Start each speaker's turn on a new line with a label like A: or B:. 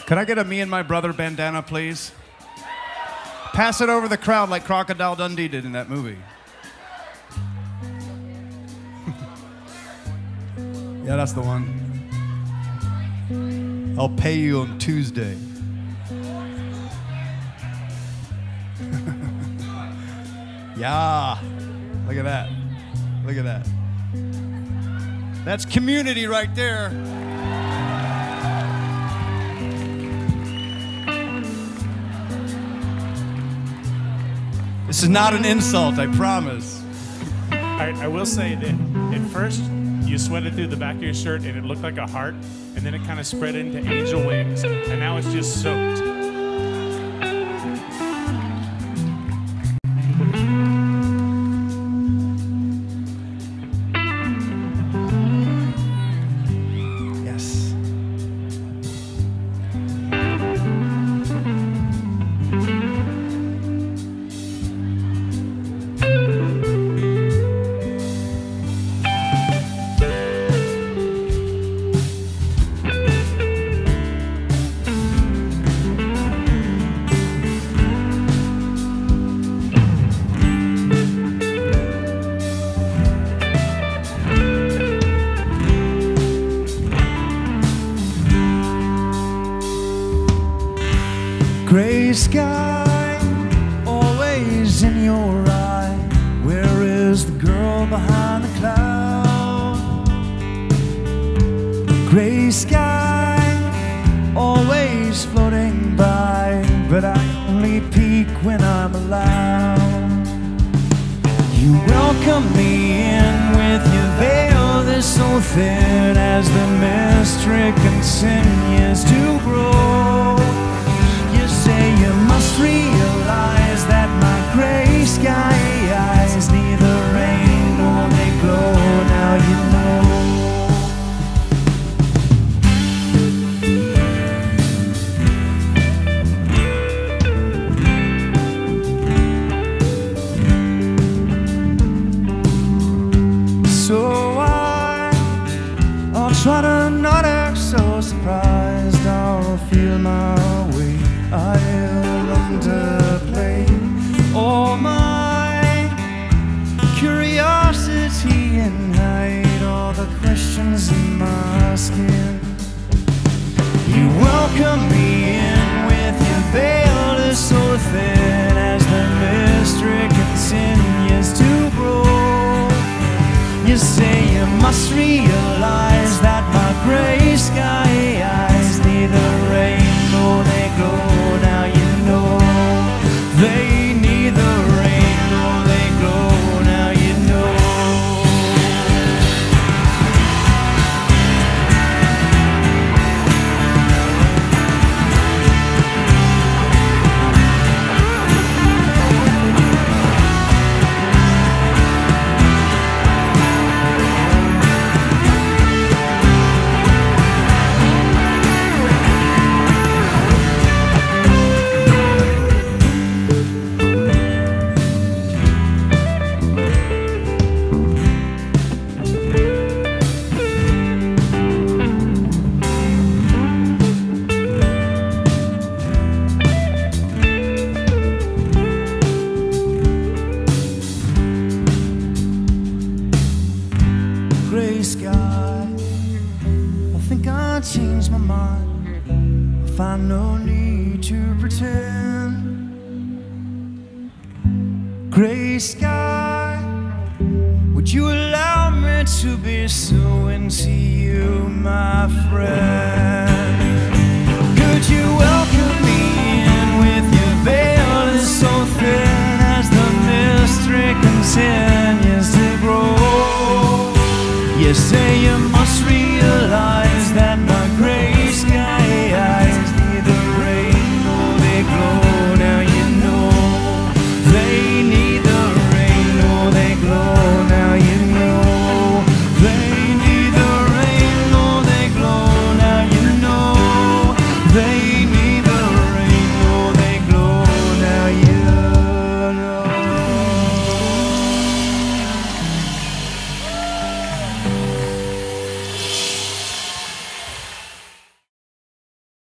A: Could I get a me and my brother bandana, please? Pass it over the crowd like Crocodile Dundee did in that movie. Yeah, that's the one. I'll pay you on Tuesday. Yeah. Look at that. Look at that. That's community right there. This is not an insult, I promise.
B: I will say that at first you sweated through the back of your shirt and it looked like a heart, and then it kind of spread into angel wings, and now it's just soaked.
C: Gray sky, always in your eye. Where is the girl behind the cloud? Gray sky, always floating by, but I only peek when I'm allowed. You welcome me in with your veil that's so thin as the mystery continues to grow. You say you must realize that my gray sky eyes neither rain nor they glow. Now you know. So I'll try to not act so surprised. I'll feel my way. I'll underplay all my curiosity and hide all the questions in my skin. You welcome me in with your veil is so thin as the mystery continues to grow. You say you must realize that my gray sky eyes neither rain nor they glow. Now you know they neither rain nor they glow. Now you know. Gray sky, I think I changed my mind. I find no need to pretend. Gray sky, would you allow me to be so into you, my friend? Could you welcome